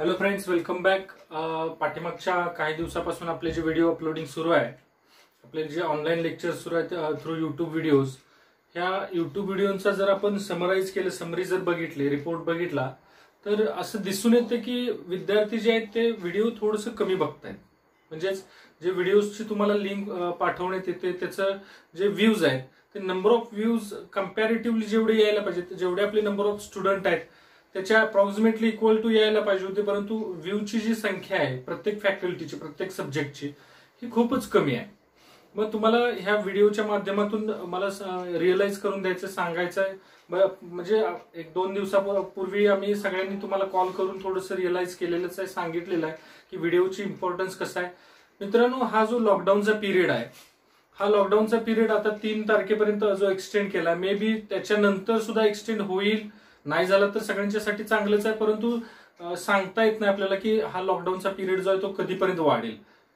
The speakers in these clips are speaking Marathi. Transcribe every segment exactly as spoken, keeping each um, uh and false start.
Hello friends, welcome back. पाठीमागच्या काही दिवसापासून आपले जे व्हिडिओ अपलोडिंग सुरू आहे, आपले जे ऑनलाईन लेक्चर सुरू आहेत थ्रू युट्यूब व्हिडिओज, ह्या युट्यूब व्हिडिओचा जर आपण समराईज केलं, समरी जर बघितले, रिपोर्ट बघितला, तर असं दिसून येतं की विद्यार्थी जे आहेत ते व्हिडिओ थोडंसं कमी बघतायत. म्हणजेच जे व्हिडिओजची तुम्हाला लिंक पाठवण्यात येते त्याचं जे व्ह्यूज आहेत ते नंबर ऑफ व्ह्यूज कम्पॅरेटिव्हली जेवढे यायला पाहिजे, जेवढे आपले नंबर ऑफ स्टुडंट आहेत त्याच्या अप्रॉक्सिमेटली इक्वल टू यायला पाहिजे होते, परंतु व्ह्यूची जी संख्या आहे प्रत्येक फॅकल्टीची, प्रत्येक सब्जेक्टची, ही खूपच कमी आहे. मग तुम्हाला ह्या व्हिडिओच्या माध्यमातून मला रिअलाइज करून द्यायचं, सांगायचं आहे. म्हणजे एक दोन दिवसापूर्वी आम्ही सगळ्यांनी तुम्हाला कॉल करून थोडंसं रिअलाइज केलेलंच आहे, सांगितलेलं आहे की व्हिडिओची इम्पॉर्टन्स कसं आहे. मित्रांनो, हा जो लॉकडाऊनचा पिरियड आहे, हा लॉकडाऊनचा पिरियड आता तीन तारखेपर्यंत जो एक्सटेंड केला, मे बी त्याच्यानंतर सुद्धा एक्सटेंड होईल, नाही झाला तर सगळ्यांच्यासाठी चांगलंच आहे, परंतु सांगता येत नाही आपल्याला की हा लॉकडाऊनचा पिरियड जो आहे तो कधीपर्यंत वाढेल.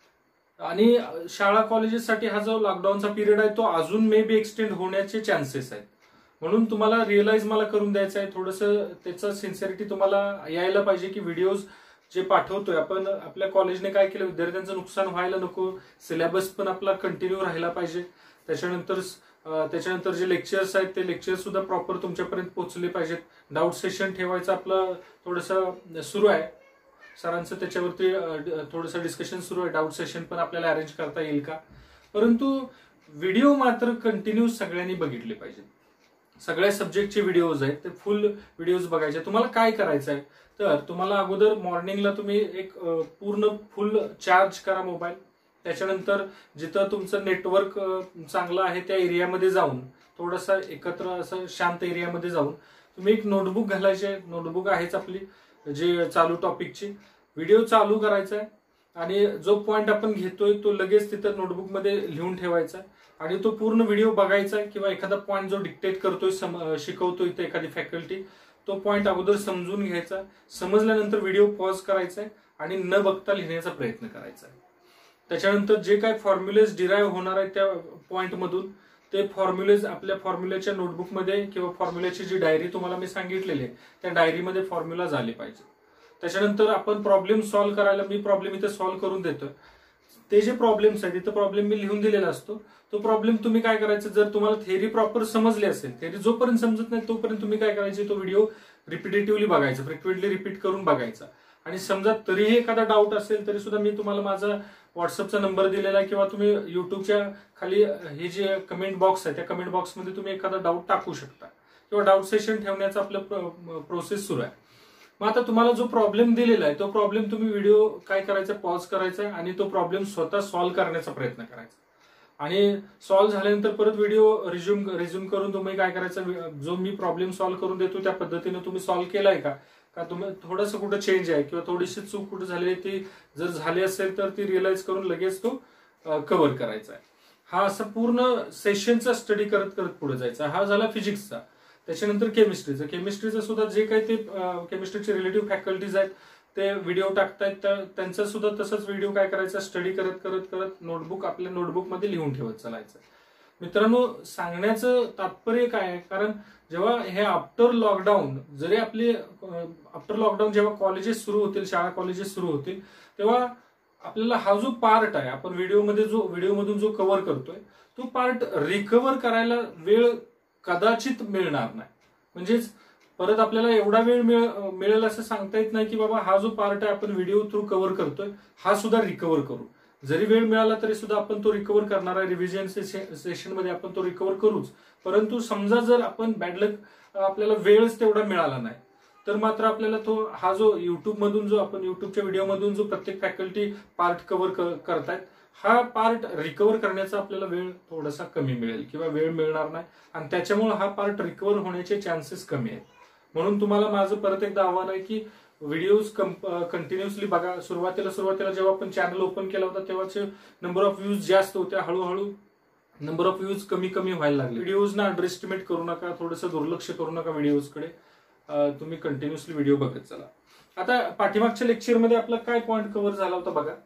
आणि शाळा कॉलेजेससाठी हा जो लॉकडाऊनचा पिरियड आहे तो अजून मे बी एक्सटेंड होण्याचे चान्सेस आहेत. म्हणून तुम्हाला रिअलाइज मला करून द्यायचं आहे, थोडंसं त्याचं सिन्सिअरिटी तुम्हाला यायला पाहिजे की व्हिडिओज जे पाठवतोय आपण, आपल्या कॉलेजने काय केलं, विद्यार्थ्यांचं नुकसान व्हायला नको, सिलेबस पण आपला कंटिन्यू राहिला पाहिजे. त्याच्यानंतर त्याच्यानंतर जे लेक्चर्स आहेत ते लेक्चर सुद्धा प्रॉपर तुमच्यापर्यंत पोहोचले पाहिजेत. डाऊट सेशन ठेवायचं आपलं थोडंसं सुरू आहे, सरांचं त्याच्यावरती थोडंसं डिस्कशन सुरू आहे. डाऊट सेशन पण आपल्याला अरेंज करता येईल का, परंतु व्हिडिओ मात्र कंटिन्यू सगळ्यांनी बघितले पाहिजेत. सगळ्या सब्जेक्टचे व्हिडिओज आहेत ते फुल व्हिडिओज बघायचे. तुम्हाला काय करायचं आहे तर तुम्हाला अगोदर मॉर्निंगला तुम्ही एक पूर्ण फुल चार्ज करा मोबाईल. त्याच्यानंतर जिथं तुमचं नेटवर्क चांगलं आहे त्या एरियामध्ये जाऊन, थोडंसं एकत्र असं शांत एरियामध्ये जाऊन तुम्ही एक नोटबुक घालायचे. नोटबुक आहेच आपली जे चालू टॉपिकची, व्हिडिओ चालू करायचा आहे आणि जो पॉइंट आपण घेतोय तो लगेच तिथं नोटबुकमध्ये लिहून ठेवायचा आहे आणि तो पूर्ण व्हिडिओ बघायचा आहे. किंवा एखादा पॉइंट जो डिक्टेट करतोय, शिकवतोय इथे एखादी फॅकल्टी, तो पॉइंट अगोदर समजून घ्यायचा. समजल्यानंतर व्हिडिओ पॉज करायचा आहे आणि न बघता लिहिण्याचा प्रयत्न करायचा आहे. त्याच्यानंतर जे काय फॉर्म्युलेज डिराईव्ह होणार आहे त्या पॉइंटमधून ते फॉर्म्युलेज आपल्या फॉर्म्युल्याच्या नोटबुकमध्ये किंवा फॉर्म्युल्याची जी डायरी तुम्हाला मी सांगितलेली आहे त्या डायरीमध्ये फॉर्म्युला झाले पाहिजे. त्याच्यानंतर आपण प्रॉब्लेम सॉल्व्ह करायला, मी प्रॉब्लेम इथे सॉल्व्ह करून देतोय, ते जे प्रॉब्लेम्स आहेत इथं प्रॉब्लेम मी लिहून दिलेला असतो. तो प्रॉब्लेम तुम्ही काय करायचं, जर तुम्हाला थेरी प्रॉपर समजली असेल, थेरी जोपर्यंत समजत नाही तोपर्यंत तुम्ही काय करायचे, तो व्हिडिओ रिपिटेटिव्हली बघायचा, फ्रिक्वेंटली रिपीट करून बघायचा. आणि समजा तरीही एखादा डाऊट असेल तरी सुद्धा मी तुम्हाला माझा व्हॉट्सअपचा नंबर दिलेला आहे, किंवा तुम्ही युट्यूबच्या खाली हे जे कमेंट बॉक्स आहे त्या कमेंट बॉक्समध्ये तुम्ही एखादा डाऊट टाकू शकता, किंवा डाऊट सेशन ठेवण्याचा आपलं प्रोसेस सुरू आहे. मग आता तुम्हाला जो प्रॉब्लेम दिलेला आहे तो प्रॉब्लेम तुम्ही व्हिडिओ काय करायचा, पॉज करायचा आहे आणि तो प्रॉब्लेम स्वतः सॉल्व्ह करण्याचा प्रयत्न करायचा. आणि सॉल्व्ह झाल्यानंतर परत व्हिडिओ रिझ्यूम रिझ्यूम करून तुम्ही काय करायचं, जो मी प्रॉब्लेम सॉल्व्ह करून देतो त्या पद्धतीने तुम्ही सॉल्व्ह केलाय का, का तुम्ही थोडंसं कुठं चेंज आहे किंवा थोडीशी चूक कुठं झाली आहे, ती जर झाली असेल तर ती रिअलाइज करून लगेच तो कव्हर करायचा आहे. हा असं पूर्ण सेशनचा स्टडी करत करत पुढे जायचा. हा झाला फिजिक्सचा. त्याच्यानंतर केमिस्ट्रीचं केमिस्ट्रीचं सुद्धा जे काही ते केमिस्ट्रीचे रिलेटिव्ह फॅकल्टीज आहेत ते व्हिडिओ टाकतायत, त्यांचा सुद्धा तसंच व्हिडिओ काय करायचा, स्टडी करत करत करत नोटबुक आपल्या नोटबुकमध्ये लिहून ठेवत चालायचं. मित्रांनो, सांगण्याचं तात्पर्य काय आहे, कारण जेव्हा हे आफ्टर लॉकडाऊन, जरी आपले आफ्टर लॉकडाऊन जेव्हा कॉलेजेस सुरू होतील, शाळा कॉलेजेस सुरू होतील, तेव्हा आपल्याला हा जो पार्ट आहे, आपण व्हिडिओमध्ये जो व्हिडिओमधून जो कव्हर करतोय तो पार्ट रिकव्हर करायला वेळ कदाचित मिळणार नाही. म्हणजेच परत आपल्याला एवढा वेळ मिळेल असं सांगता येत नाही की बाबा हा जो पार्ट आहे आपण व्हिडिओ थ्रू कव्हर करतोय हा सुद्धा रिकव्हर करू. जरी वेळ मिळाला तरी सुद्धा आपण तो रिकव्हर करणार आहे. रिव्हिजन सेशन मध्ये आपण तो रिकव्हर करूच. परंतु समजा जर आपण बॅडलक आपल्याला वेळच तेवढा मिळाला नाही तर मात्र आपल्याला तो हा जो युट्यूब मधून जो आपण युट्यूबच्या व्हिडिओमधून जो प्रत्येक फॅकल्टी पार्ट कव्हर करतायत हा पार्ट रिकव्हर करण्याचा आपल्याला वेळ थोडासा कमी मिळेल किंवा वेळ मिळणार नाही, आणि त्याच्यामुळे हा पार्ट रिकव्हर होण्याचे चान्सेस कमी आहेत. म्हणून तुम्हाला माझं परत एकदा आव्हान आहे की व्हिडिओज कंटिन्युअसली बघा. सुरुवातीला सुरुवातीला जेव्हा आपण चॅनल ओपन केला होता तेव्हाचे नंबर ऑफ व्ह्यूज जास्त होत्या, हळूहळू नंबर ऑफ व्ह्यूज कमी कमी व्हायला लागले. व्हिडिओजना अंडरएस्टिमेट करू नका, थोडंसं दुर्लक्ष करू नका व्हिडिओजकडे. तुम्ही कंटिन्युअसली व्हिडिओ बघत चला. आता पाठीमागच्या लेक्चरमध्ये आपला काय पॉईंट कव्हर झाला होता बघा.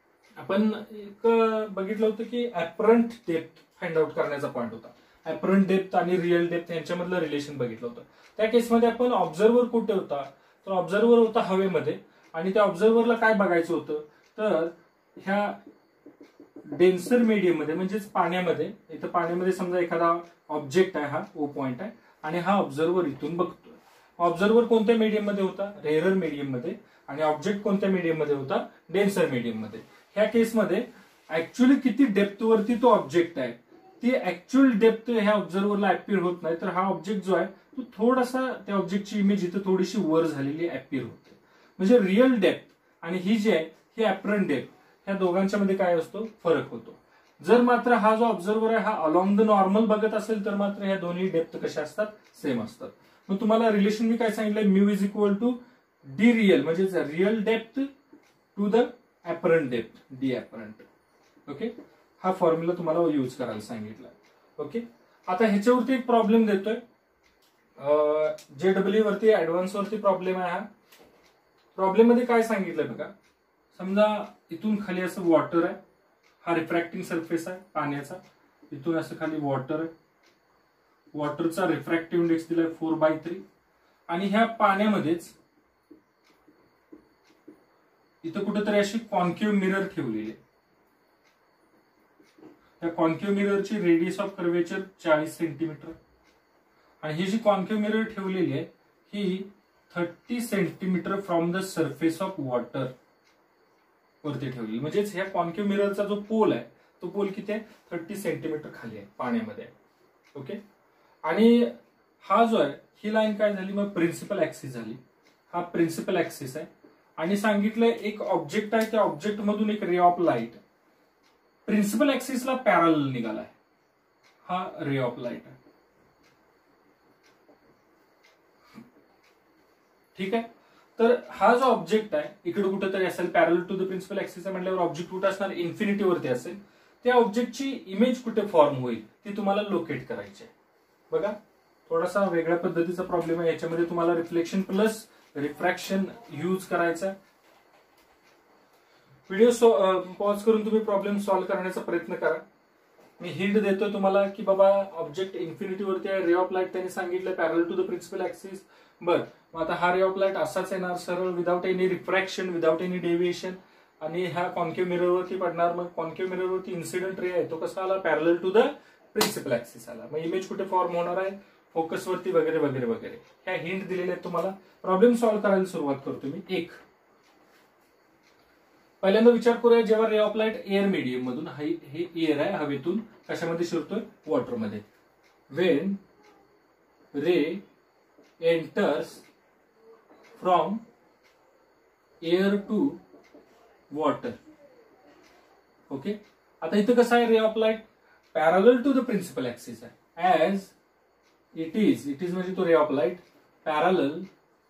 आपण एक बघितलं होतं की ऍपरंट डेप्थ फाइंड आउट करण्याचा पॉईंट होता. ऍपरंट डेप्थ आणि रिअल डेप्थ यांच्यामधलं रिलेशन बघितलं होतं. त्या केसमध्ये आपण ऑब्झर्वर कुठे होता, तर ऑब्झर्वर होता हवेमध्ये आणि त्या ऑब्झर्व्हरला काय बघायचं होतं, तर ह्या डेन्सर मीडियम मध्ये म्हणजेच पाण्यामध्ये, इथं पाण्यामध्ये समजा एखादा ऑब्जेक्ट आहे, हा ओ पॉइंट आहे आणि हा ऑब्झर्व्हर इथून बघतोय. ऑब्झर्व्हर कोणत्या मीडियम मध्ये होता, रेअरर मीडियम मध्ये, आणि ऑब्जेक्ट कोणत्या मीडियम मध्ये होता, डेन्सर मीडियम मध्ये. ह्या केसमध्ये ऍक्च्युअली किती डेप्थ वरती तो ऑब्जेक्ट आहे ती ऍक्च्युअल डेप्थ ह्या ऑब्झर्व्हरला अपियर होत नाही, तर हा ऑब्जेक्ट जो आहे तो थोडासा त्या ऑब्जेक्टची इमेज इथं थोडीशी वर झालेली अपियर होते. म्हणजे रिअल डेप्थ आणि ही जी आहे ही ऍपरंट डेप्थ, ह्या दोघांच्या मध्ये काय असतो, फरक होतो. जर मात्र हा जो ऑब्झर्व्हर आहे हा अलॉंग द नॉर्मल बघत असेल तर मात्र ह्या दोन्ही डेप्थ कशा असतात, सेम असतात. मग तुम्हाला रिलेशन मी काय सांगितलंय, mu is equal to D real, म्हणजे real depth to the apparent depth, D apparent. Okay, हा फॉर्म्युला तुम्हाला यूज करायला सांगितला. ओके, आता ह्याच्यावरती एक प्रॉब्लेम देतोय, जेडब्ल्यू वरती ऍडव्हान्स वरती प्रॉब्लेम आहे. हा प्रॉब्लेम मध्ये काय सांगितलंय बघा, समजा इथून खाली असं वॉटर आहे, हा रिफ्रॅक्टिंग सरफेस आहे पाण्याचा, इथून असं खाली वॉटर आहे, वॉटरचा रिफ्रॅक्टिव्ह इंडेक्स दिलाय फोर बाय थ्री, आणि ह्या पाण्यामध्येच इथं कुठेतरी अशी कॉन्केव्ह मिरर ठेवलेली आहे. त्या कॉन्केव्ह मिररची रेडियस ऑफ कर्वेचर चाळीस सेंटीमीटर, आणि ही जी कॉन्केव्ह मिरर ठेवलेली आहे ही thirty centimetre from the surface of water वरती ठेवलेली. म्हणजेच ह्या कॉन्केव्ह मिररचा जो पोल आहे तो पोल किती आहे, थर्टी सेंटीमीटर खाली आहे, पाण्यामध्ये आहे. ओके, आणि हा जो आहे ही लाईन काय झाली, मग प्रिन्सिपल ऍक्सिस झाली. हा प्रिन्सिपल ऍक्सिस आहे आणि सांगितलंय एक ऑब्जेक्ट आहे, त्या ऑब्जेक्ट मधून एक रे ऑफ लाईट प्रिन्सिपल ऍक्सिसला पॅरलल निघालाय, हा रे ऑफ लाईट आहे. ठीक आहे, तर हा जो ऑब्जेक्ट आहे इकडे कुठेतरी असेल, पॅरल टू द प्रिन्सिपल ऍक्सिस आहे म्हटल्यावर ऑब्जेक्ट कुठे असणार, इन्फिनिटी वरती असेल. त्या ऑब्जेक्टची इमेज कुठे फॉर्म होईल ती तुम्हाला लोकेट करायची आहे. बघा, थोडासा वेगळ्या पद्धतीचा प्रॉब्लेम आहे, याच्यामध्ये तुम्हाला रिफ्लेक्शन प्लस रिफ्रॅक्शन यूज करायचा आहे. व्हिडिओ पॉज करून तुम्ही प्रॉब्लेम सॉल्व्ह करण्याचा प्रयत्न करा. मी हिंट देतोय तुम्हाला की बाबा ऑब्जेक्ट इन्फिनिटी वरती आहे, रे ऑफ लाईट त्यांनी सांगितलं पॅरल टू द प्रिन्सिपल ऍक्सिस. बर, मग आता हा रे ऑफ लाईट असाच येणार सरळ, without any refraction, without any deviation, आणि ह्या कॉन्केव्ह मिरर वरती पडणार. मग कॉन्केव्ह मिरर वरती इन्सिडेंट रे आहे तो कसा आला, पॅरल टू द प्रिन्सिपल ऍक्सिस आला. मग इमेज कुठे फॉर्म होणार आहे, फोकस वरती वगैरे वगैरे वगैरे. ह्या हिंट दिलेल्या आहेत तुम्हाला. प्रॉब्लेम सॉल्व्ह करायला सुरुवात करतो मी. एक पहिल्यांदा विचार करूया, जेव्हा ray of light air medium मधून, हे एअर आहे हवेतून कशामध्ये शिरतोय, वॉटरमध्ये. When ray enters from air to water. Okay, आता इथं कसं आहे, ray of light parallel to the principal axis आहे, as it is, it is म्हणजे तो ray of light parallel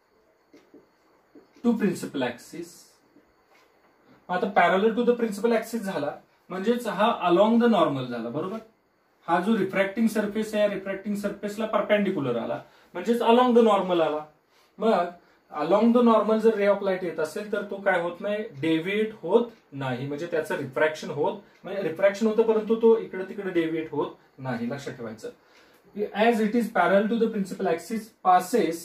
to principal axis. आता parallel to the principal axis झाला म्हणजेच हा अलॉंग द नॉर्मल झाला, बरोबर. हा जो रिफ्रॅक्टिंग सरफेस आहे, रिफ्रॅक्टिंग सरफेसला परपेंडिक्युलर आला म्हणजेच अलॉंग द नॉर्मल आला. मग अलॉंग द नॉर्मल जर रे ऑफ लाईट येत असेल तर तो काय होत नाही, डेव्हिएट होत नाही, म्हणजे त्याचं रिफ्रॅक्शन होत, म्हणजे रिफ्रॅक्शन होतं परंतु तो इकडे तिकडे डेव्हिएट होत नाही. लक्षात ठेवायचं, as it is parallel to the principal axis passes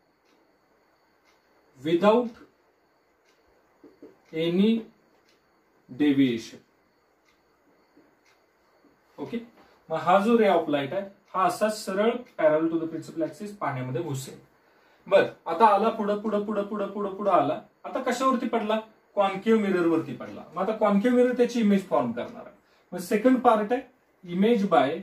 without any deviation. Okay, मग हा जो रे ऑफ लाईट आहे हा असा सरळ पॅरल टू द प्रिन्सिपल ऍक्सिस पाण्यामध्ये घुसेल. बर, आता आला पुढं पुढं पुढं पुढं पुढं पुढं आला. आता कशावरती पडला, कॉन्केव्ह मिरर वरती पडला. मग आता कॉन्केव्ह मिरर त्याची इमेज फॉर्म करणार आहे. मग सेकंड पार्ट आहे image by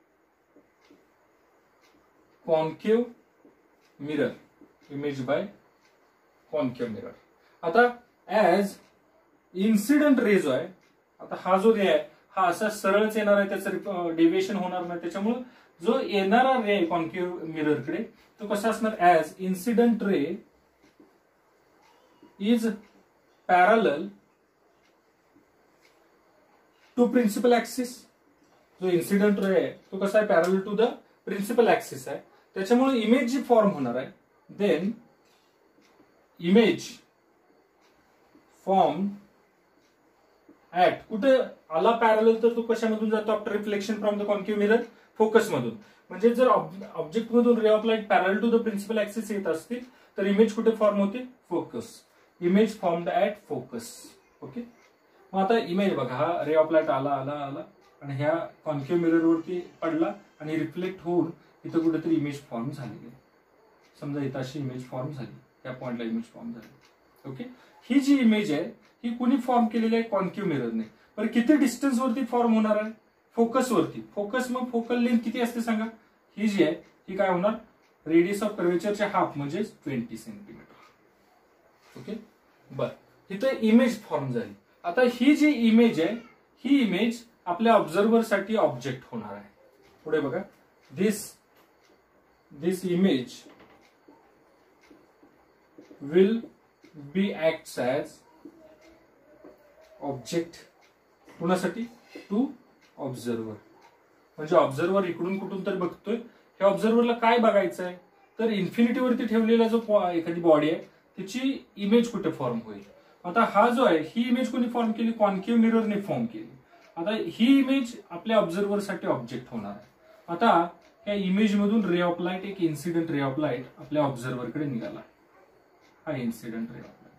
concave mirror, image by concave mirror. आता ऍज इन्सिडेंट रे जो आहे, आता हा जो रे आहे हा असा सरळच येणार आहे, त्याचं डेव्हिएशन होणार नाही. त्याच्यामुळे जो येणारा रे आहे कॉन्केव्ह मिररकडे तो कसा असणार, as incident ray is parallel to principal axis. जो इन्सिडेंट रे आहे तो कसा आहे, parallel to the principal axis आहे. त्याच्यामुळे इमेज जी फॉर्म होणार आहे, देन इमेज फॉर्म ऍट, कुठे आला पॅरलल तर तो कशामधून जातो, after reflection from the concave mirror, focus मधून. म्हणजे जर ऑब्जेक्ट मधून ray of light parallel to the principal axis येत असतील तर इमेज कुठे फॉर्म होते, focus. Image formed at focus. Okay, मग आता इमेज बघा, हा रे ऑफ लाईट आला आला आला आणि ह्या कॉन्केव्ह मिरर वरती पडला आणि रिफ्लेक्ट होऊन इथं कुठेतरी इमेज फॉर्म झालेली आहे. समजा इथं अशी इमेज फॉर्म झाली, त्या पॉइंटला इमेज फॉर्म झाली. ओके, ही जी इमेज आहे ही कुणी फॉर्म केलेली आहे? कॉन्केव्ह मिररने. पण किती डिस्टन्स वरती फॉर्म होणार आहे? फोकस वरती. फोकस मग फोकल लेंथ किती असते सांगा? ही जी आहे ही काय होणार? रेडियस ऑफ कर्वेचरचे हाफ म्हणजे ट्वेंटी सेंटीमीटर. ओके, बर, इथं इमेज फॉर्म झाली. आता ही जी इमेज आहे ही इमेज आपल्या ऑब्झर्वर साठी ऑब्जेक्ट होणार आहे. पुढे बघा, this this image will be acts as object. कुणासाठी? To observer. म्हणजे ऑब्झर्वर इकडून कुठून तर बघतोय. ह्या ऑब्झर्वरला काय बघायचं आहे? तर इन्फिनिटी वरती ठेवलेला जो एखादी बॉडी आहे त्याची इमेज कुठे फॉर्म होईल. आता हा जो आहे ही इमेज कोणी फॉर्म केली? कॉन्केव्ह मिररने फॉर्म केली. आता ही इमेज आपल्या ऑब्झर्वर साठी ऑब्जेक्ट होणार आहे. आता या इमेज मधून रे ऑफ लाईट, एक इन्सिडेंट रे ऑफ लाईट आपल्या ऑब्झर्वर कडे निघाला. हा इन्सिडेंट रे ऑफ लाईट.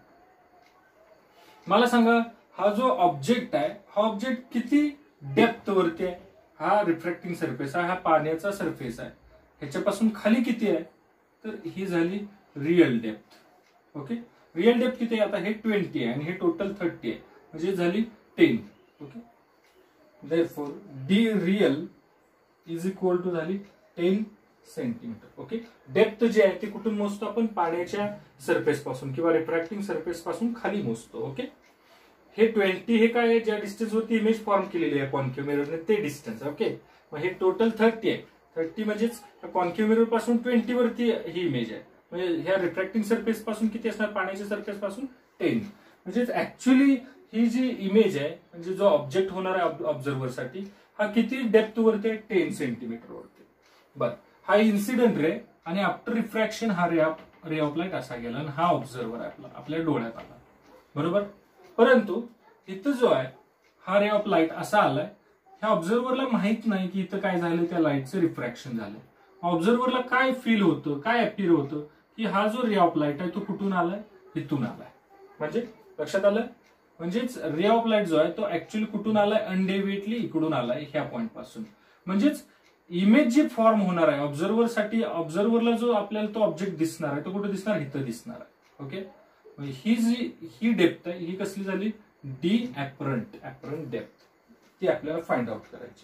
मला सांगा, हा जो ऑब्जेक्ट आहे हा ऑब्जेक्ट किती डेप्थ वरती आहे? हा रिफ्रॅक्टिंग सरफेस आहे, हा पाण्याचा सरफेस आहे. ह्याच्यापासून खाली किती आहे? तर ही झाली real depth. Okay, real depth किती आहे? आता हे ट्वेंटी आहे आणि हे टोटल थर्टी आहे, म्हणजे झाली ten. Okay, therefore D real is equal to झाली टेन सेंटीमीटर. ओके, डेप्थ जी आहे ती कुठून मोजतो आपण? पाण्याच्या सरफेस पासून किंवा रिफ्रॅक्टिंग सरफेस पासून खाली मोजतो. ओके, हे ट्वेंटी हे काय आहे? ज्या डिस्टन्स वरती इमेज फॉर्म केलेली आहे कॉन्केव्ह मिररने ते डिस्टन्स. ओके, मग हे टोटल थर्टी आहे. थर्टी म्हणजेच कॉन्केव्ह मिरर पासून ट्वेंटी वरती ही इमेज आहे. म्हणजे ह्या रिफ्रॅक्टिंग सरफेस पासून किती असणार? पाण्याच्या सरफेस पासून टेन. म्हणजे ऍक्च्युअली ही जी इमेज आहे म्हणजे जो ऑब्जेक्ट होणार आहे ऑब्झर्वर साठी हा किती डेप्थ वरती आहे? टेन सेंटीमीटर वरती. बर, हा इन्सिडेंट रे आणि आफ्टर रिफ्रॅक्शन हा ray of ray of light असा गेला आणि हा ऑब्झर्वर आहे आपला, आपल्या डोळ्यात आला. बरोबर, परंतु इथं जो आहे हा रे ऑफ लाईट असा आलाय, ह्या ऑब्झर्वरला माहित नाही की इथं काय झालं, त्या लाईटचं रिफ्रॅक्शन झालं. ऑब्झर्वरला काय फील होतं, काय अपीयर होतं की हा जो रे ऑफ लाईट आहे तो कुठून आलाय? इथून आलाय. म्हणजे लक्षात आलं? म्हणजेच रे ऑफ लाईट जो आहे तो ऍक्च्युअली कुठून आलाय? अनडेव्हिएटली इकडून आलाय, ह्या पॉइंट पासून. म्हणजेच इमेज जी फॉर्म होणार आहे ऑब्झर्वर साठी, ऑब्झर्वरला जो आपल्याला तो ऑब्जेक्ट दिसणार आहे तो कुठे दिसणार? इथं दिसणार आहे. ओके, ही जी ही डेप्थ आहे ही कसली झाली? D apparent. ऍपरंट डेप्थ ती आपल्याला फाइंड आउट करायची.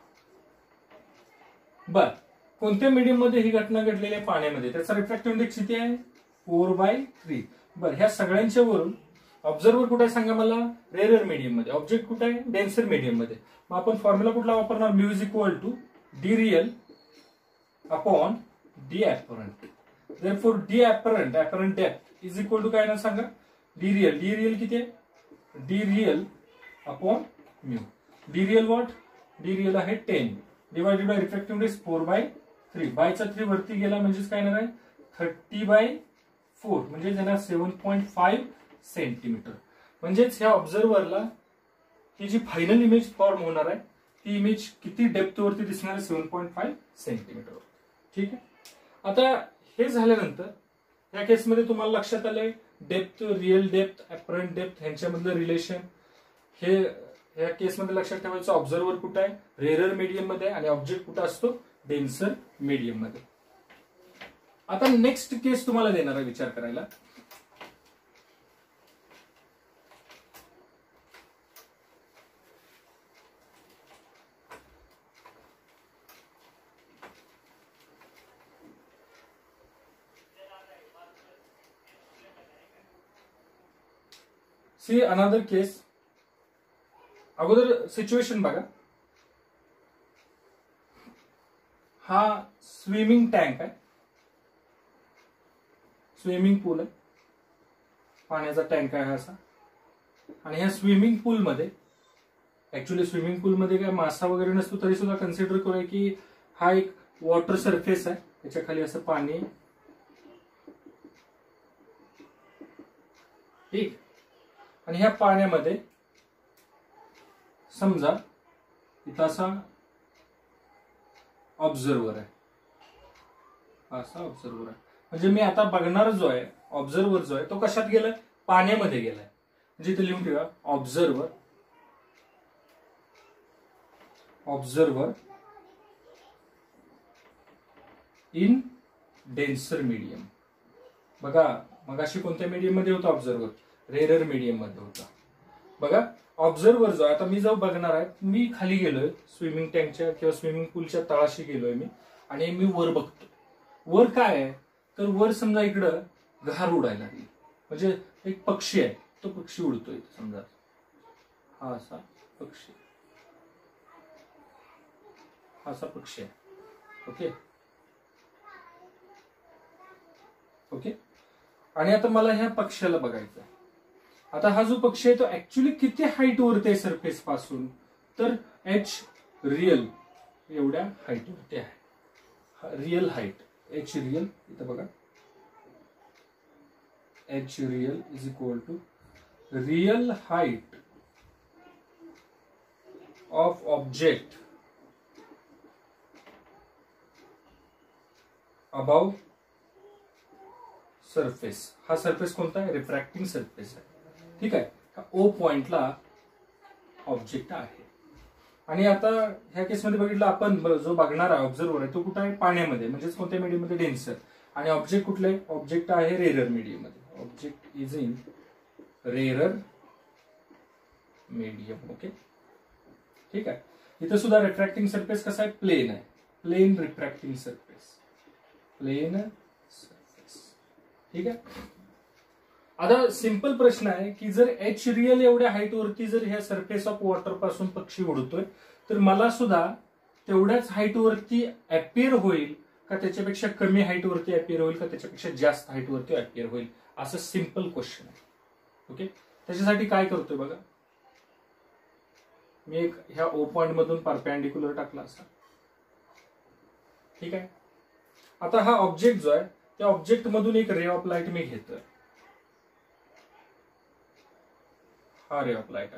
बर, कोणत्या मीडियम मध्ये ही घटना घडलेली आहे? पाण्यामध्ये. त्याचा रिफ्रॅक्टिव्ह इंडेक्स किती आहे? Four by three. बर, ह्या सगळ्यांच्या वरून ऑब्झर्वर कुठे आहे सांगा मला? रेअर मीडियम मध्ये. ऑब्जेक्ट कुठे आहे? डेन्सर मीडियम मध्ये. मग आपण फॉर्म्युला कुठला वापरणार? Mu is equal to D real upon D apparent. Therefore D apparent, apparent depth is equal to काय ना सांगा? D real. डी रियल किती आहे? D real upon mu. D real what? D real आहे ten divided by refractive index four by three. बायचा थ्री वरती गेला म्हणजेच काय येणार आहे? थर्टी बाय फोर म्हणजे येणार सेव्हन पॉईंट फाईव्ह सेंटीमीटर. म्हणजेच ह्या ऑब्झर्वरला ही जी फायनल इमेज फॉर्म होणार आहे ती इमेज किती डेप्थ वरती दिसणार आहे? Seven point five centimetre. ठीक आहे, आता हे झाल्यानंतर या केसमध्ये तुम्हाला लक्षात आलंय depth, real depth, apparent depth ह्यांच्यामधलं रिलेशन. हे या केसमध्ये लक्षात ठेवायचं ऑब्झर्वर कुठं आहे? रेअर मीडियम मध्ये आणि ऑब्जेक्ट कुठं असतो? डेन्सर मीडियम मध्ये. आता नेक्स्ट केस तुम्हाला देणार आहे विचार करायला. See another case. अगोदर सिच्युएशन बघा. हा स्विमिंग टँक आहे, स्विमिंग पूल आहे, पाण्याचा टँक आहे असा. आणि ह्या स्विमिंग पूल मध्ये ऍक्च्युअली स्विमिंग पूल मध्ये काय मासा वगैरे नसतो तरी सुद्धा कन्सिडर करूया की हा एक वॉटर सरफेस आहे, त्याच्या खाली असं पाणी. ठीक, आणि ह्या पाण्यामध्ये समजा इथं असा ऑब्झर्वर आहे, असा ऑब्झर्वर आहे. म्हणजे मी आता बघणार जो आहे ऑब्झर्वर जो आहे तो कशात गेलाय? पाण्यामध्ये गेलाय. म्हणजे इथे लिहून ठेवा observer observer in denser medium. बघा मगाशी कोणत्या मीडियम मध्ये होता ऑब्झर्वर? रेरर मीडियम मध्ये होता. बघा ऑब्झर्वर जो आता मी जो बघणार आहे, मी खाली गेलोय स्विमिंग टँकच्या किंवा स्विमिंग पूलच्या तळाशी गेलोय मी आणि मी वर बघतो. वर काय आहे तर वर समजा इकडं घार उडायला लागली, म्हणजे एक पक्षी आहे, तो पक्षी उडतोय समजा, हा असा पक्षी हा असा पक्षी आहे. ओके ओके आणि आता मला ह्या पक्ष्याला बघायचं आहे. आता हा जो पक्षी आहे तो ऍक्च्युली किती हाईट वरती आहे सरफेस पासून, तर एच रियल एवढ्या हाईट वरती आहे. रियल हाईट एच रियल इथं बघा, H real is equal to real height of object above surface. हा सरफेस कोणता आहे? रिफ्रॅक्टिंग सरफेस आहे. ठीक आहे, ओ पॉइंटला ऑब्जेक्ट आहे. आणि आता ह्या केसमध्ये बघितलं आपण, जो बघणारा ऑब्झर्वर आहे तो कुठं आहे? पाण्यामध्ये, म्हणजेच कोणत्या मीडियम मध्ये? डेन्सर. आणि ऑब्जेक्ट कुठले? ऑब्जेक्ट आहे रेरर मीडियम मध्ये. Object is in rarer medium. Okay ठीक आहे. इथं सुद्धा रिफ्रॅक्टिंग सरफेस कसा आहे? प्लेन आहे. Plane refracting surface, plane surface. ठीक आहे. आता सिंपल प्रश्न आहे की जर एच रियल एवढ्या हाईट वरती जर ह्या सरफेस ऑफ वॉटर पासून पक्षी उडतोय, तर मला सुद्धा तेवढ्याच हाईट वरती अपियर होईल का त्याच्यापेक्षा कमी हाईट वरती अपियर होईल का त्याच्यापेक्षा जास्त हाईट वरती अपियर होईल? असं सिंपल क्वेश्चन आहे. ओके, त्याच्यासाठी काय करतोय बघा, मी एक ह्या ओ पॉइंट मधून परपेंडिक्युलर टाकला असा. ठीक आहे. आता हा ऑब्जेक्ट जो आहे त्या ऑब्जेक्ट मधून एक रे ऑफ लाईट मी घेतोय. हा रे ऑफ लाईट आहे.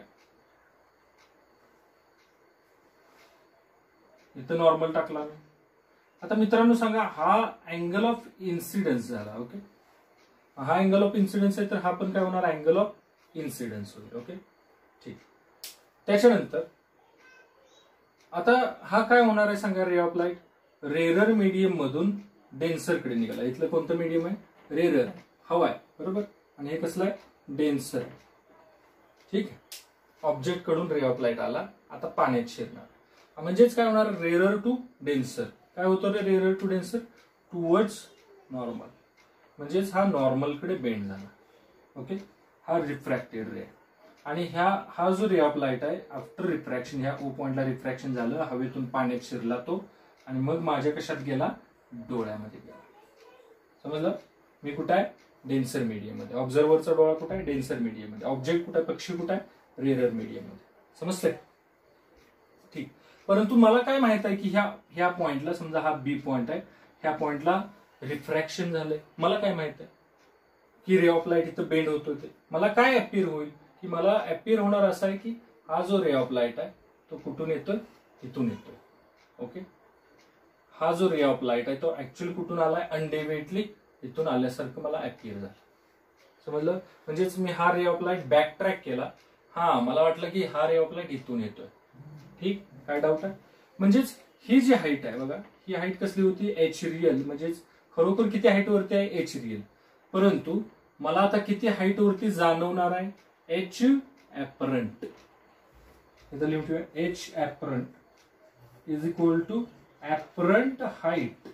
इथं नॉर्मल टाकला मी. आता मित्रांनो सांगा, हा अँगल ऑफ इन्सिडन्स झाला. ओके, हा अँगल ऑफ इन्सिडन्स आहे, तर हा पण काय होणार? अँगल ऑफ इन्सिडन्स होईल. ओके ठीक. त्याच्यानंतर आता हा काय होणार आहे सांगा? Ray of light rarer medium मधून डेन्सर कडे निघाला. इथलं कोणतं मीडियम आहे? रेरर, हवा आहे बरोबर. आणि हे कसलं आहे? डेन्सर. ठीक आहे. ऑब्जेक्ट कडून रे ऑफ लाईट आला, आता पाण्यात शिरणार. म्हणजेच काय होणार? Rarer to denser. काय होतं ray rarer to denser? Towards normal. म्हणजेच हा नॉर्मल कडे बेंड झाला. ओके, हा रिफ्रॅक्टेड रे. आणि ह्या हा जो रे ऑफ लाईट आहे आफ्टर रिफ्रॅक्शन, ह्या ओ पॉइंटला रिफ्रॅक्शन झालं, हवेतून पाण्यात शिरला तो, आणि मग माझ्या कशात गेला? डोळ्यामध्ये गेला. समजलं? मी कुठं आहे? डेन्सर मीडियम मध्ये. ऑब्झर्वरचा डोळा कुठं आहे? डेन्सर मीडियम मध्ये. ऑब्जेक्ट कुठं आहे? पक्षी कुठं आहे? रेरर मीडियम मध्ये. समजतंय? ठीक. परंतु मला काय माहित आहे की ह्या ह्या पॉइंटला, समजा हा बी पॉइंट आहे, ह्या पॉइंटला रिफ्रॅक्शन झालंय. मला काय माहित आहे की रे ऑफ लाईट इथं बेंड होतोय. ते मला काय अपियर होईल की मला अपियर होणार असं आहे की हा जो रे ऑफ लाईट आहे तो कुठून येतोय? इथून येतोय. ओके, हा जो रे ऑफ लाईट आहे तो ऍक्च्युअली कुठून आलाय? अनडेव्हिएटली इथून आल्यासारखं मला अपियर झालं. समजलं? म्हणजेच मी हा ray of light back track केला. हा मला वाटलं की हा रे ऑफ लाईट इथून येतोय. ठीक, काय डाऊट आहे? म्हणजेच ही जी हाईट आहे बघा, ही हाईट कसली होती? H real. म्हणजेच खरोखर किती हाईट वरती आहे? H real. परंतु मला आता किती हाईट वरती जाणवणार आहे? H apparent. इथं लिहून ठेवूया, H apparent is equal to apparent height.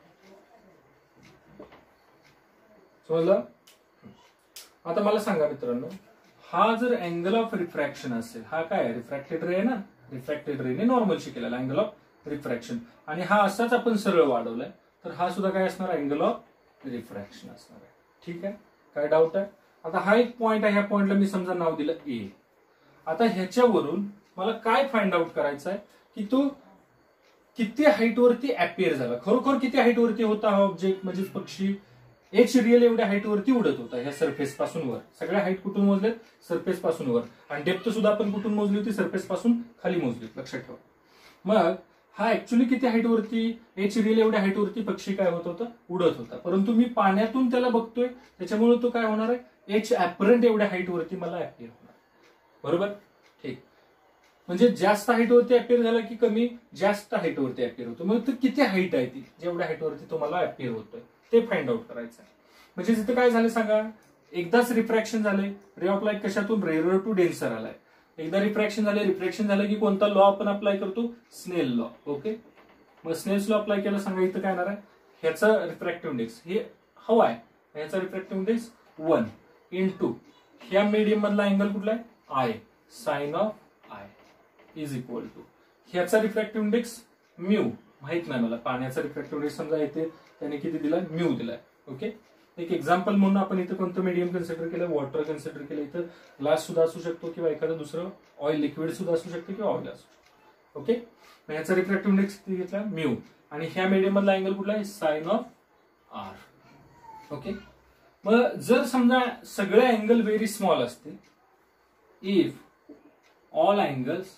समजलं? आता मला सांगा मित्रांनो, हा जर अँगल ऑफ रिफ्रॅक्शन असेल, हा काय? रिफ्रॅक्टेड रे आहे ना, रिफ्रॅक्टेड रेने नॉर्मलशी केलेला अँगल ऑफ रिफ्रॅक्शन, आणि हा असाच आपण सरळ वाढवलाय, तर हा सुद्धा काय असणार? अँगल ऑफ रिफ्रॅक्शन असणार आहे. ठीक आहे, काय डाऊट आहे? आता हा एक पॉइंट आहे, ह्या पॉइंटला मी समजा नाव दिलं ए. आता ह्याच्यावरून मला काय फाइंड आउट करायचं आहे की तो किती हाईट वरती अपियर झाला. खरोखर किती हाईट वरती होता हा ऑब्जेक्ट, म्हणजे पक्षी? एच रियल एवढ्या हाईट वरती उडत होता ह्या सरफेस पासून वर. सगळ्या हाईट कुठून मोजलेत? सरफेस पासून वर. आणि डेप्थ सुद्धा आपण कुठून मोजली होती? सरफेस पासून खाली मोजली, लक्षात ठेवा. मग हा ऍक्च्युली किती हाईट वरती? एच रियल एवढ्या हाईट वरती पक्षी काय होत होता? उडत होता. परंतु मी पाण्यातून त्याला बघतोय, त्याच्यामुळे तो काय होणार आहे? एच ऍपरंट एवढ्या हाईट वरती मला अपिअर होणार. बरोबर, ठीक. म्हणजे जास्त हाईट वरती अपिअर झाला की कमी जास्त हाईट वरती अपिअर होतो. मग तो किती हाईट आहे ती, जेवढ्या हाईट वरती तुम्हाला अपिअर होतोय ते फाइंड आउट करायचं आहे. म्हणजे तिथे काय झालं सांगा, एकदाच रिफ्रॅक्शन झाले, रे ऑफ लाईट कशातून रेअरर टू डेन्सर आलाय. एकदा रिफ्रॅक्शन झाले, रिफ्रॅक्शन झालं की कोणता लॉ आपण अप्लाय करतो, स्नेल लॉ. ओके, मग स्नेल्स लॉ अप्लाय केला सांगा, इथं काय येणार आहे, ह्याचा रिफ्रॅक्टिव्ह इंडेक्स हे हवा आहे, ह्याचा रिफ्रॅक्टिव्ह इंडेक्स वन इंटू ह्या मीडियम मधला अँगल कुठला आहे, i, sine of i is equal to ह्याचा रिफ्रॅक्टिव्ह इंडेक्स म्यू, माहित नाही मला, पाण्याचा रिफ्रॅक्टिव्ह इंडेक्स समजा येते त्याने किती दिलाय, म्यू दिलाय. ओके, एक एक्झाम्पल म्हणून आपण इथं कोणतं मीडियम कन्सिडर केलं, वॉटर कन्सिडर केलं. इथं ग्लास सुद्धा असू शकतो किंवा एखादं दुसरं ऑइल लिक्विड सुद्धा असू शकतो किंवा ऑइल असू. ओके, ह्याचा रिफ्रॅक्टिव्ह इंडेक्स किती घेतला, म्यू, आणि ह्या मीडियम मधला अँगल कुठला आहे, साइन ऑफ आर. ओके, मग जर समजा सगळे अँगल व्हेरी स्मॉल असते, if all angles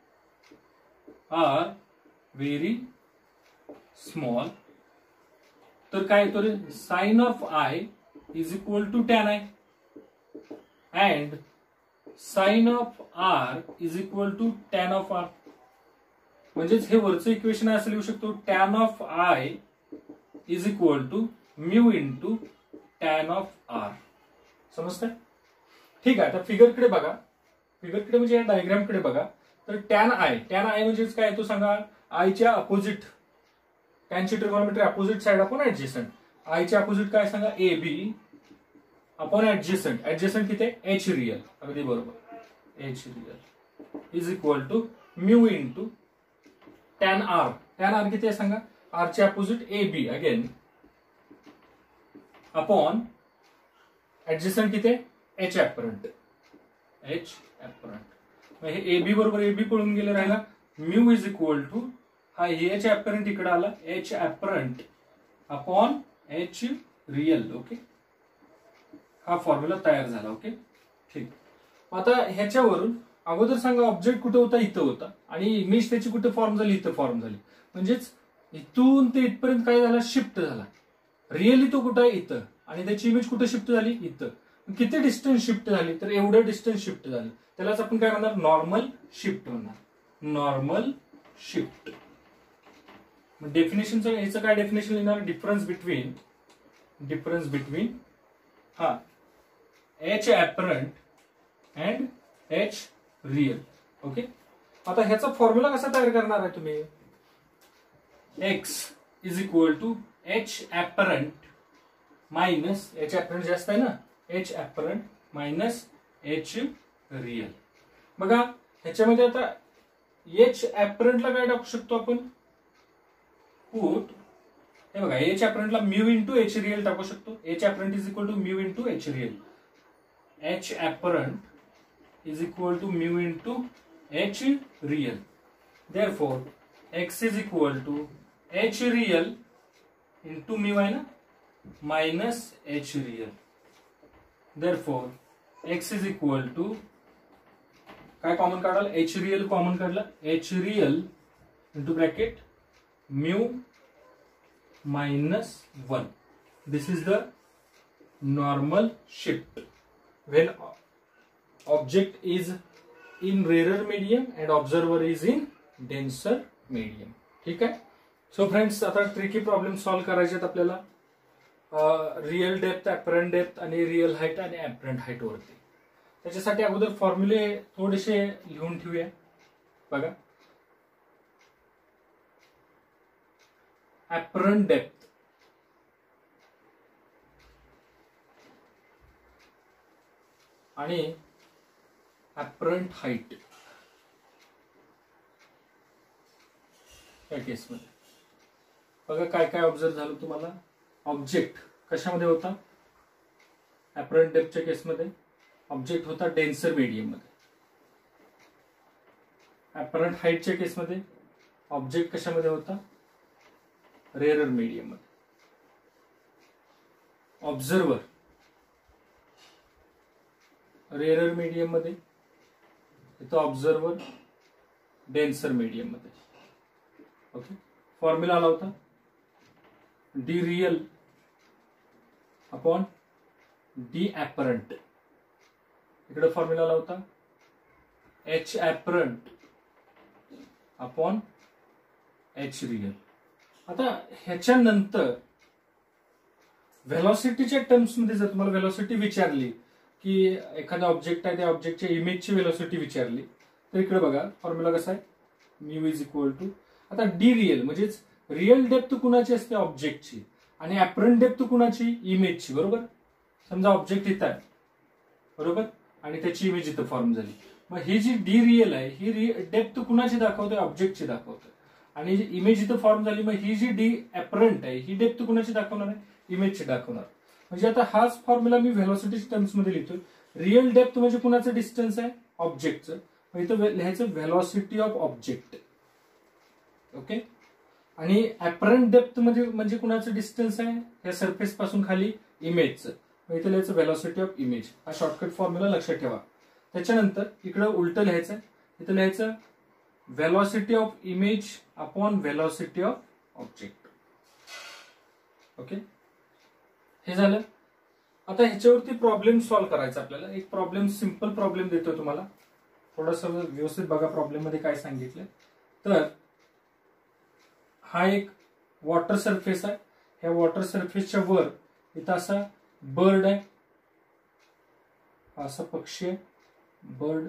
are very small, तर काय येतो रे, sine of i is equal to tan i and sine of r is equal to tan of r. म्हणजेच हे वरचं इक्वेशन असं लिहू शकतो, tan of i is equal to mu into tan of r. समजतंय? ठीक आहे, आता फिगरकडे बघा, फिगरकडे म्हणजे या डायग्रामकडे बघा. तर टॅन आय, टॅन आय म्हणजेच काय येतो सांगा, आयच्या अपोजिट, टॅनची trigonometry opposite side upon adjacent. आयच्या अपोजिट काय सांगा, A B upon adjacent. Adjacent किती आहे, एच रियल. अगदी बरोबर, H real is equal to mu into tan r. Tan r किती आहे सांगा, आरच्या opposite A B again upon adjacent किती आहे, एच ऍपरंट, एच ऍपरंट. हे ए बी बरोबर ए बी पळून गेले, राहिला म्यू इज इक्वल टू हा एच ऍपरंट इकडे आला, H apparent upon H real. Okay, हा फॉर्म्युला तयार झाला. ओके, ठीक. आता ह्याच्यावरून अगोदर सांगा ऑब्जेक्ट कुठे होता, इथं होता, आणि इमेज त्याची कुठे फॉर्म झाली, इथं फॉर्म झाली. म्हणजेच इथून ते इथपर्यंत काय झाला, शिफ्ट झाला. रिअली तो कुठं आहे, इथं, आणि त्याची इमेज कुठे शिफ्ट झाली, इथं. किती डिस्टन्स शिफ्ट झाली, तर एवढं डिस्टन्स शिफ्ट झाली. त्यालाच आपण काय म्हणणार, नॉर्मल शिफ्ट म्हणणार, नॉर्मल शिफ्ट. डेफिनेशनचं याचं काय डेफिनेशन लिहिणार, डिफरन्स बिटवीन, डिफरन्स बिटवीन हा H apparent and H real. Okay, आता ह्याचा फॉर्म्युला कसा तयार करणार आहे तुम्ही, X is equal to H apparent minus, H apparent जास्त आहे ना, H apparent minus H real. बघा ह्याच्यामध्ये आता एच ऍपरंटला काय टाकू शकतो आपण, पुट, हे बघा एच ऍपरंटला म्यू इंटू एच रियल टाकू शकतो. H apparent is equal to mu into H real. H apparent is equal to mu into H real. Therefore X is equal to H real into mu आहे ना, minus H real. Therefore X is equal to काय कॉमन काढाल, एच रियल कॉमन काढला, H real into bracket mu minus one. This is the normal shift when object is in rarer medium and observer is in denser medium. ठीक आहे. सो फ्रेंड्स, आता ट्रिकी प्रॉब्लेम सॉल्व्ह करायचे आहेत आपल्याला रिअल डेप्थ, ऍपरंट डेप्थ आणि रिअल हाईट आणि ऍपरंट हाईट वरती. त्याच्यासाठी अगोदर फॉर्म्युले थोडेसे लिहून ठेवूया. बघा, ऍपरंट डेप्थ आणि ऍपरंट हाईट या केसमध्ये बघा काय काय ऑब्झर्व झालं तुम्हाला. ऑब्जेक्ट कशामध्ये होता, ऍपरंट डेप्थच्या केसमध्ये ऑब्जेक्ट होता डेन्सर मीडियम मध्ये. ऍपरंट हाईटच्या केसमध्ये ऑब्जेक्ट कशामध्ये होता, रेअरर मीडियम मध्ये. ऑब्झर्वर रेअरर मीडियम मध्ये, इथं ऑब्झर्वर डेन्सर मीडियम मध्ये. ओके, फॉर्म्युला आला होता D real upon D apparent, इकडे फॉर्म्युला लावता H apparent upon H real. आता ह्याच्यानंतर व्हेलॉसिटीच्या टर्म्स मध्ये जर तुम्हाला व्हेलॉसिटी विचारली की एखादा ऑब्जेक्ट आहे त्या ऑब्जेक्टच्या इमेजची व्हेलॉसिटी विचारली तर इकडे बघा फॉर्म्युला कसा आहे, म्यू इज इक्वल टू, आता डी रियल म्हणजेच रियल डेप्थ कुणाची असते ऑब्जेक्टची आणि ऍपरंट डेप्थ कुणाची, इमेजची. बरोबर, समजा ऑब्जेक्ट इथं आहे बरोबर आणि त्याची इमेज इथं फॉर्म झाली, मग ही जी डी रियल आहे ही डेप्थ कुणाची दाखवते, ऑब्जेक्टची दाखवते आणि जी इमेज इथं फॉर्म झाली मग ही जी डी ऍपरंट आहे ही डेप्थ कुणाची दाखवणार आहे, इमेजची दाखवणार. म्हणजे आता हाच फॉर्म्युला मी व्हेलॉसिटी टर्म्स मध्ये लिहितोय. रियल डेप्थ म्हणजे कुणाचं डिस्टन्स आहे, ऑब्जेक्टचं, मग इथं लिहायचं व्हेलॉसिटी ऑफ ऑब्जेक्ट. ओके, आणि ऍपरंट डेप्थ म्हणजे म्हणजे कुणाचं डिस्टन्स आहे, या सरफेस पासून खाली इमेजचं, मग इथं लिहायचं व्हेलॉसिटी ऑफ इमेज. हा शॉर्टकट फॉर्म्युला लक्षात ठेवा. त्याच्यानंतर इकडं उलटं लिहायचं, इथं लिहायचं velocity of image upon velocity of object. Okay, हे झालं. आता ह्याच्यावरती प्रॉब्लेम सॉल्व्ह करायचा आपल्याला. एक प्रॉब्लेम, सिंपल प्रॉब्लेम देतोय तुम्हाला, थोडंसं व्यवस्थित बघा प्रॉब्लेम मध्ये काय सांगितलं. तर हा एक वॉटर सरफेस आहे, ह्या वॉटर सरफेसच्या वर इथं असा बर्ड आहे, असा पक्षी आहे, बर्ड.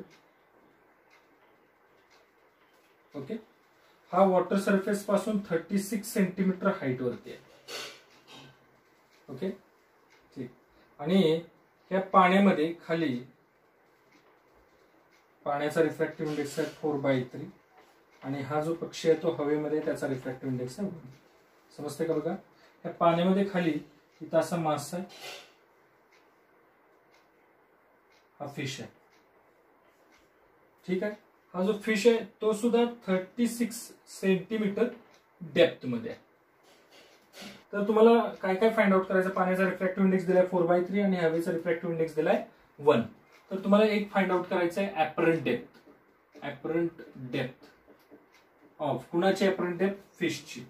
ओके, हा वॉटर सरफेस पासून थर्टी सिक्स सेंटीमीटर हाईट वरती आहे. ओके, ठीक. आणि ह्या पाण्यामध्ये खाली पाण्याचा रिफ्रॅक्टिव्ह इंडेक्स आहे फोर बाय थ्री आणि हा जो पक्षी आहे तो हवेमध्ये त्याचा रिफ्रॅक्टिव्ह इंडेक्स आहे वन. समजते का बघा, ह्या पाण्यामध्ये खाली इथं असा मासा आहे, हा फिश आहे. ठीक आहे, हा जो फिश आहे तो सुद्धा थर्टी सिक्स सेंटीमीटर डेप्थ मध्ये आहे. तर तुम्हाला काय काय फाइंड आउट करायचं, पाण्याचा रिफ्रॅक्टिव्ह इंडेक्स दिलाय फोर बाय थ्री आणि हवेचा रिफ्रॅक्टिव्ह इंडेक्स दिलाय वन. तर तुम्हाला एक फाइंड आउट करायचं आहे apparent depth. Apparent depth of कुणाची, ऍपरंट डेप्थ फिशची.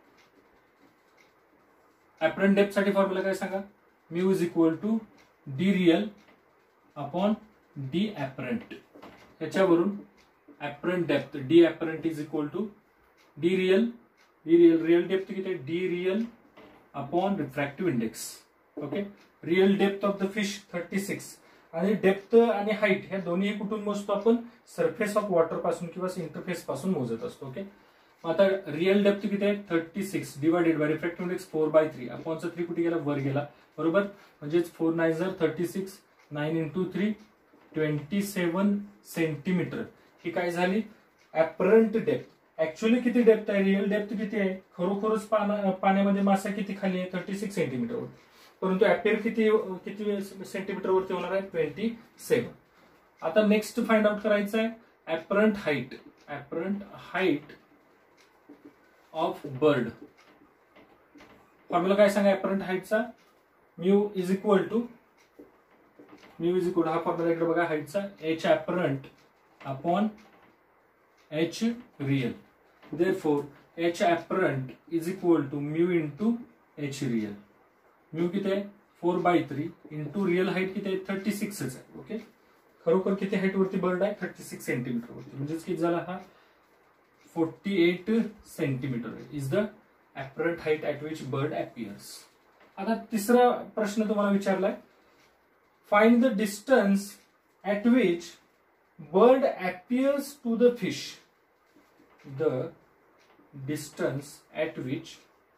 ऍपरंट डेप्थ साठी फॉर्म्युला काय सांगा, mu is equal to D real upon D apparent. ह्याच्यावरून apparent depth D apparent is equal to D real, D real real depth किती आहे, D real upon refractive index. Okay, real depth of the fish thirty six आणि डेप्थ आणि हाईट ह्या दोन्ही कुठून मोजतो आपण, सरफेस ऑफ वॉटर पासून किंवा इंटरफेस पासून मोजत असतो. ओके, आता रियल डेप्थ किती आहे thirty six divided by refractive index four by three, अपॉनचा थ्री कुठे गेला, वर गेला. बरोबर, म्हणजेच फोर नाईन जर thirty six, nine into three twenty seven centimetre. ही काय झाली ऍपरंट डेप्थ. ऍक्च्युअली किती डेप्थ आहे, रिअल डेप्थ किती आहे, खरोखरच पाण्यामध्ये मासा किती खाली आहे, थर्टी सिक्स सेंटीमीटर वर, परंतु अपेअर किती किती सेंटीमीटर वरती होणार आहे, ट्वेंटी सेवन. आता नेक्स्ट फाइंड आउट करायचं आहे apparent height. Apparent height of bird. Formula काय सांगा ऍपरंट हाईटचा, mu is equal to mu is equal हा फॉर्म्युला इकडे बघा हाईटचा, H apparent upon H real. Therefore, H apparent is equal to mu into H real. Mu किती आहे four by three into real height किती आहे थर्टी सिक्स आहे. ओके, खरोखर किती हाईट वरती बर्ड आहे, थर्टी सिक्स सेंटीमीटर वरती, म्हणजेच किती झाला हा forty eight centimetre is the apparent height at which bird appears. आता तिसरा प्रश्न तुम्हाला विचारलाय, find the distance at which bird appears to the fish. The distance at which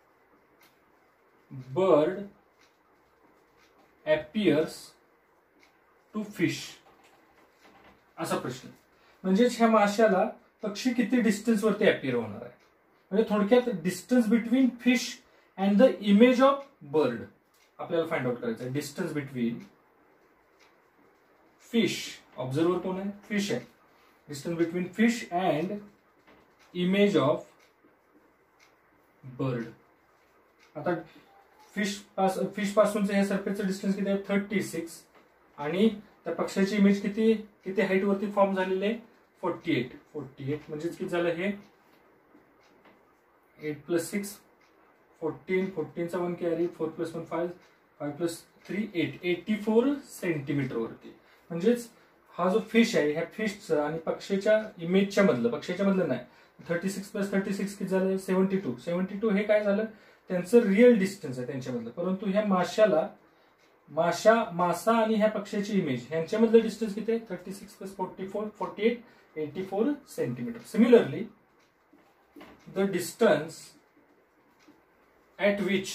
bird appears to fish. असा प्रश्न. म्हणजेच ह्या माशाला पक्षी किती डिस्टन्स वरती अपियर होणार आहे, म्हणजे थोडक्यात distance between fish and the image of bird आपल्याला फाइंड आउट करायचं आहे. डिस्टन्स बिटवीन फिश, ऑब्झर्वर कोण आहे, फिश आहे, distance between fish and image of bird. आता फिश पास फिश पासूनचं हे सरफेसचं डिस्टन्स किती आहे थर्टी सिक्स आणि त्या पक्षाची इमेज किती किती हाईट वरती फॉर्म झालेली आहे फोर्टी एट. फोर्टी एट म्हणजेच किती झालं हे एट प्लस सिक्स फोर्टीन, फोर्टीनचा one carry, four plus one five, five plus three eight eighty four centimetre वरती. म्हणजेच हा जो फिश आहे ह्या फिशचं आणि पक्षीच्या इमेजच्या मधलं, पक्षीच्या मधलं नाही, thirty six plus thirty six किती झालं सेव्हन्टी टू. सेव्हन्टी टू हे काय झालं त्यांचं रिअल डिस्टन्स आहे त्यांच्यामधलं. परंतु ह्या माशाला माशा मासा आणि ह्या पक्षाची इमेज ह्यांच्यामधलं डिस्टन्स किती आहे thirty six plus forty four forty eight eighty four centimetre. Similarly the distance at which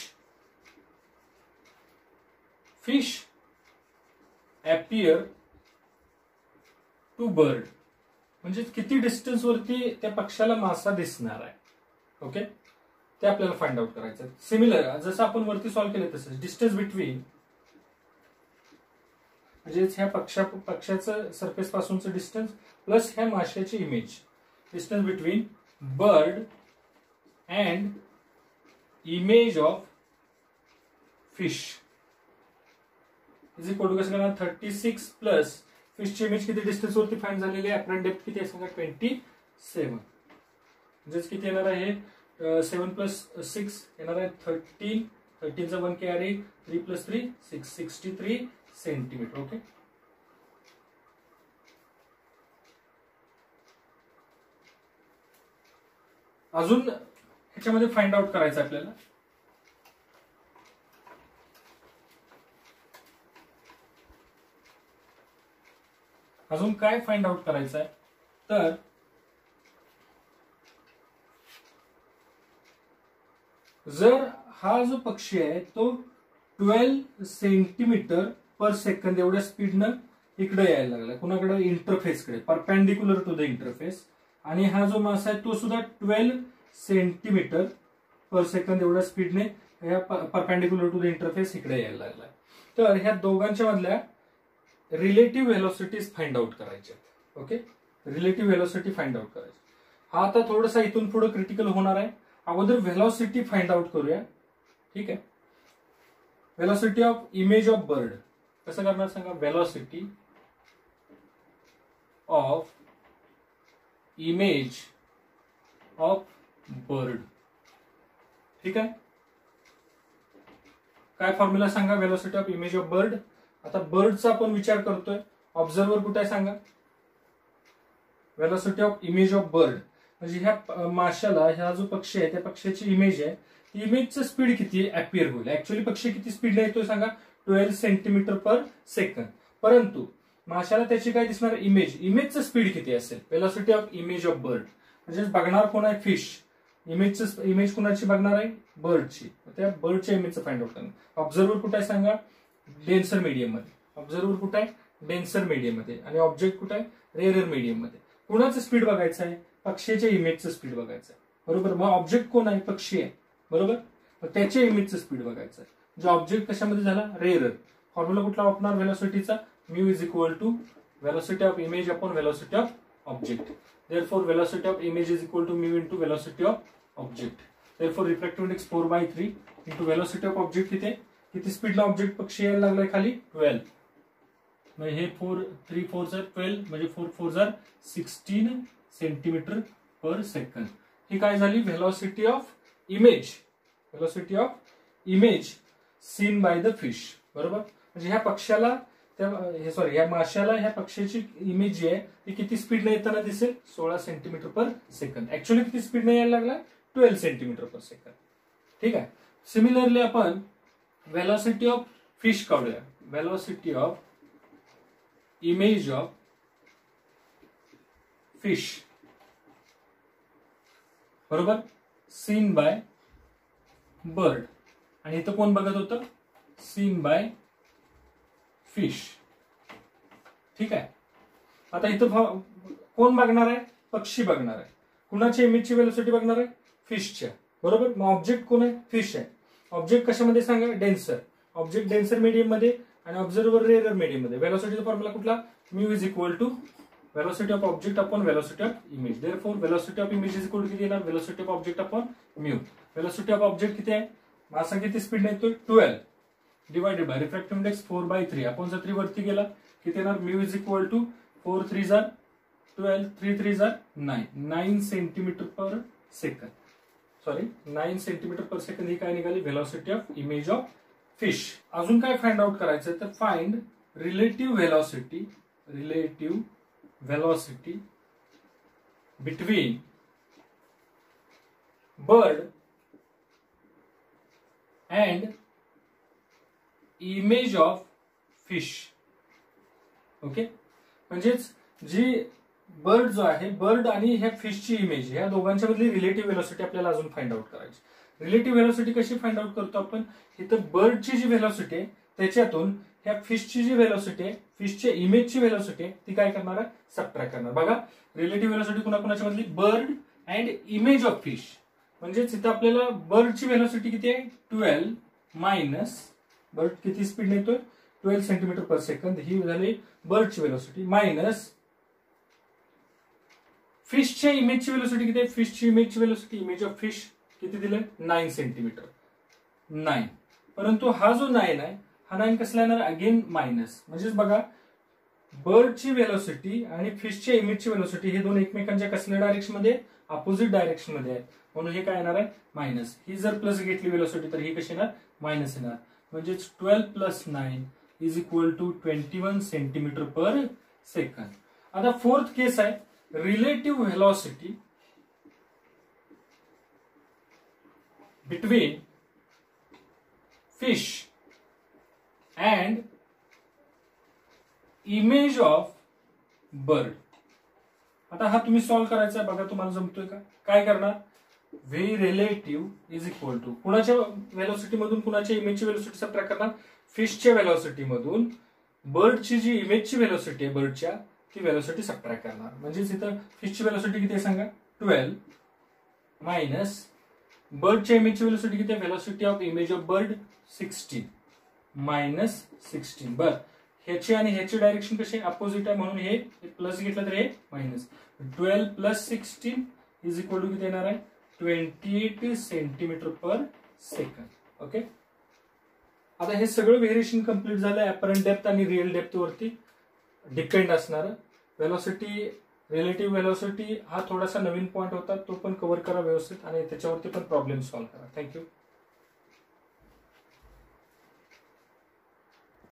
fish appear to bird, म्हणजे किती डिस्टन्स वरती त्या पक्षाला मासा दिसणार आहे. ओके, ते आपल्याला फाइंड आउट करायचं. सिमिलर जसं आपण वरती सॉल्व्ह केलं तसं डिस्टन्स बिटवीन म्हणजे ह्या पक्षा पक्षाचं सरफेस पासूनचं डिस्टन्स प्लस ह्या माशाची image, distance between bird and image of fish is equal to कसं करणार थर्टी सिक्स प्लस फिशची इमेज किती डिस्टन्स वरती फाइंड झालेली आहे, अपरंट डेप्थ किती आहे सांगा ट्वेंटी सेवन. म्हणजेच किती येणार आहे सेवन प्लस सिक्स येणार आहे थर्टीन, थर्टीनचा one carry, three plus three six, sixty three centimetre. Okay, अजून ह्याच्यामध्ये फाइंड आउट करायचं आपल्याला. अजून काय फाइंड आउट करायचं आहे तर जर हा जो पक्षी आहे तो ट्वेल्व सेंटीमीटर पर सेकंद एवढ्या स्पीडनं इकडे यायला लागला, कुणाकडे इंटरफेसकडे परपेंडिक्युलर टू द इंटरफेस, आणि हा जो मासा आहे तो सुद्धा ट्वेल्व सेंटीमीटर पर सेकंद एवढ्या स्पीडने ह्या परपेंडिक्युलर टू द इंटरफेस इकडे यायला लागला. तर ह्या दोघांच्या मधल्या रिलेटिव्ह व्हेलॉसिटीज फाइंड आउट करायच्या. Okay, relative velocity find out करायची. हा आता थोडासा इथून पुढे क्रिटिकल होणार आहे. अगोदर व्हेलॉसिटी फाइंड आउट करूया. ठीक आहे, velocity of image of bird कसं करणार सांगा. Velocity of image of bird. ठीक आहे, काय फॉर्म्युला सांगा velocity of image of bird. आता बर्डचा आपण विचार करतोय, ऑब्झर्वर कुठे आहे सांगा. Velocity of image of bird म्हणजे ह्या माशाला ह्या जो पक्षी आहे त्या पक्षाची इमेज आहे, ती इमेजचं स्पीड किती अपियर होईल. ऍक्च्युअली पक्षी किती स्पीडने येतोय सांगा ट्वेल्व सेंटीमीटर पर सेकंद. परंतु माशाला त्याची काय दिसणार इमेज, इमेजचं स्पीड किती असेल. Velocity of image of bird म्हणजे बघणार कोण आहे फिश, इमेजचं इमेज कोणाची बघणार आहे बर्डची, त्या बर्डच्या इमेजचं फाइंड आउट करणार. ऑब्झर्वर कुठे आहे सांगा डेन्सर मीडियम मध्ये. ऑब्झर्वर कुठे आहे डेन्सर मीडियम मध्ये, आणि ऑब्जेक्ट कुठे आहे रेअरर मीडियम मध्ये. कुणाचं स्पीड बघायचं आहे पक्षीच्या इमेजचं स्पीड बघायचं आहे. बरोबर, मग ऑब्जेक्ट कोण आहे पक्षी आहे. बरोबर, मग त्याच्या इमेजचं स्पीड बघायचं आहे. जो ऑब्जेक्ट कशामध्ये झाला रेअरर. फॉर्म्युला कुठला वापरणार व्हेलॉसिटीचा mu is equal to velocity of image upon velocity of object. Therefore velocity of image is equal to mu into velocity of object. Therefore refractive index four by three into velocity of object किती आहे, किती स्पीडला ऑब्जेक्ट पक्षी यायला लागलाय खाली ट्वेल्व. म्हणजे हे फोर थ्री फोर जर ट्वेल्व म्हणजे फोर फोर जर सिक्स्टीन सेंटीमीटर पर सेकंड. ही काय झाली velocity of image, velocity of image seen by the fish. बरोबर, म्हणजे ह्या पक्षाला त्या हे सॉरी ह्या माशाला ह्या पक्षाची इमेज जी आहे ती किती स्पीडने येताना दिसेल सोळा सेंटीमीटर पर सेकंद. ऍक्च्युअली किती स्पीडने यायला लागला ट्वेल्व सेंटीमीटर पर सेकंद. ठीक आहे, सिमिलरली आपण व्हेलॉसिटी ऑफ फिश काढूया. Velocity of image of fish बरोबर सीन बाय बर्ड, आणि इथं कोण बघत होतं सीन बाय फिश. ठीक आहे, आता इथं कोण बघणार आहे पक्षी बघणार आहे. कुणाच्या इमेजची व्हेलॉसिटी बघणार आहे फिशच्या. बरोबर, मग ऑब्जेक्ट कोण आहे फिश आहे. ऑब्जेक्ट कशामध्ये सांगा डेन्सर, ऑब्जेक्ट डेन्सर मीडियम मध्ये आणि ऑब्झर्वर रेअरर मीडियम मध्ये. व्हेलॉसिटीचा फॉर्म्युला कुठला mu is equal to velocity of object upon velocity of image. Therefore velocity of image is equal to किती येणार velocity of object upon mu. Velocity of object किती आहे मासा किती स्पीडने येतोय twelve divided by refractive index four by three upon जर थ्री वरती गेला किती येणार mu is equal to four three जार ट्वेल्व थ्री थ्री जार nine nine centimetre per second. Sorry nine centimetre per second ही काय निघाली velocity of image of fish. अजून काय फाइंड आउट करायचं तर find relative velocity relative velocity between bird and image of fish. Okay, म्हणजेच जी बर्ड जो आहे, बर्ड आणि ह्या फिशची इमेज, ह्या दोघांच्या मधली रिलेटिव्ह व्हेलॉसिटी आपल्याला अजून फाइंड आउट करायची. रिलेटिव्ह व्हेलॉसिटी कशी फाइंड आउट करतो आपण, इथं बर्डची जी व्हेलॉसिटी आहे त्याच्यातून ह्या फिशची जी व्हेलॉसिटी आहे, फिशच्या इमेजची व्हेलॉसिटी आहे ती काय करणार आहे, सबट्रॅक्ट करणार. बघा रिलेटिव्ह व्हेलॉसिटी कुणाकुणाच्या मधली, bird and image of fish. म्हणजेच इथं आपल्याला बर्डची व्हेलॉसिटी किती आहे, ट्वेल्व मायनस बर्ड किती स्पीड नेतोय, ट्वेल्व सेंटीमीटर पर सेकंद, ही झाली बर्डची व्हेलॉसिटी, मायनस फिशच्या इमेजची व्हेलॉसिटी किती आहे, फिशची इमेजची व्हेलॉसिटी, इमेज ऑफ फिश किती दिलंय, नाईन सेंटीमीटर, नाईन. परंतु हा जो नाईन आहे हा नाईन कसला येणार, अगेन मायनस. म्हणजेच बघा बर्डची व्हेलॉसिटी आणि फिशच्या इमेजची व्हेलॉसिटी हे दोन एकमेकांच्या कसल्या डायरेक्शन मध्ये, अपोजिट डायरेक्शन मध्ये आहेत, म्हणून हे काय येणार आहे, मायनस. ही जर प्लस घेतली व्हेलॉसिटी तर ही कशी येणार, मायनस येणार. म्हणजेच twelve plus nine is equal to twenty one centimetre per second. आता फोर्थ केस आहे relative velocity between fish and image of bird. आता हा तुम्ही सॉल्व्ह करायचा आहे, बघा तुम्हाला जमतोय का. काय करणार, V relative is equal to कुणाच्या व्हेलॉसिटी मधून कुणाच्या इमेजची व्हेलॉसिटी सबट्रॅक्ट करणार, फिशच्या व्हेलॉसिटी मधून बर्डची जी इमेजची व्हेलॉसिटी आहे बर्डच्या ती व्हेलॉसिटी सबट्रॅक्ट करणार. म्हणजेच इथं फिशची व्हेलॉसिटी किती आहे सांगा, ट्वेल्व मायनस बर्डच्या इमेजची व्हेलॉसिटी किती आहे, velocity of image of bird sixteen minus sixteen. बर, ह्याची आणि ह्याची डायरेक्शन कशी अपोजिट आहे म्हणून हे प्लस घेतलं तर हे minus. Twelve plus sixteen is equal to किती येणार आहे, twenty eight centimetre per second. Okay, आता हे सगळं व्हेरिएशन कम्प्लीट झालं. ऍपरंट डेप्थ आणि रिअल डेप्थ वरती डिपेंड असणार. व्हेलॉसिटी रिलेटिव्ह व्हेलॉसिटी हा थोडासा नवीन पॉईंट होता, तो पण कव्हर करा व्यवस्थित आणि त्याच्यावरती पण प्रॉब्लेम सॉल्व्ह करा. थँक्यू.